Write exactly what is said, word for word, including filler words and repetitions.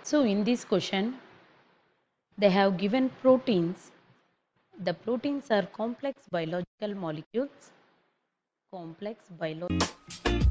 So in this question, they have given proteins. The proteins are complex biological molecules. Complex biological